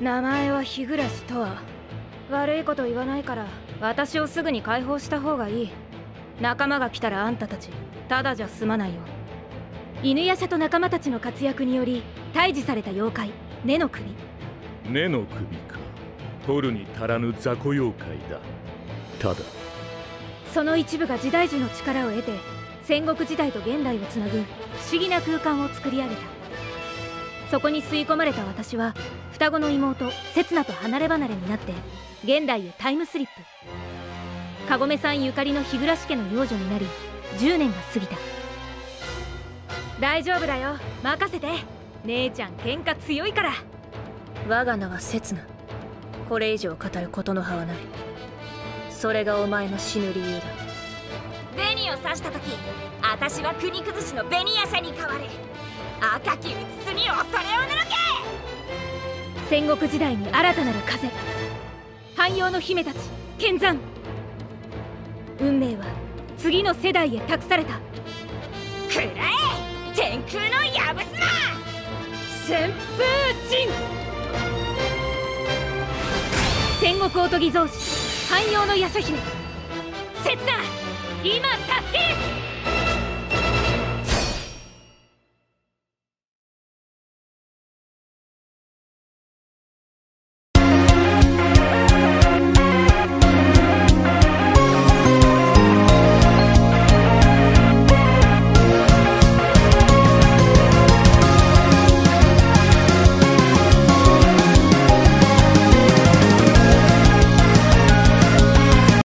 名前は日暮とは。悪いこと言わないから私をすぐに解放した方がいい。仲間が来たらあんたたちただじゃ済まないよ。犬夜叉と仲間たちの活躍により退治された妖怪根の首。 根の首か。取るに足らぬ雑魚妖怪だ。ただその一部が時代樹の力を得て戦国時代と現代をつなぐ不思議な空間を作り上げた。そこに吸い込まれた私は双子の妹刹那と離れ離れになって現代へタイムスリップ。かごめさんゆかりの日暮家の養女になり10年が過ぎた。大丈夫だよ、任せて。姉ちゃん喧嘩強いから。 我が名は刹那。これ以上語ることの葉はない。それがお前の死ぬ理由だ。 紅を刺した時、私は国崩しの紅夜叉に変わる。赤きうつつに恐れをぬけ。 戦国時代に新たなる風。汎用の姫たち剣山。運命は次の世代へ託された。 くらえ天空のやぶすま旋風陣。戦国おとぎ造詞汎用の夜叉姫刹那、今助ける。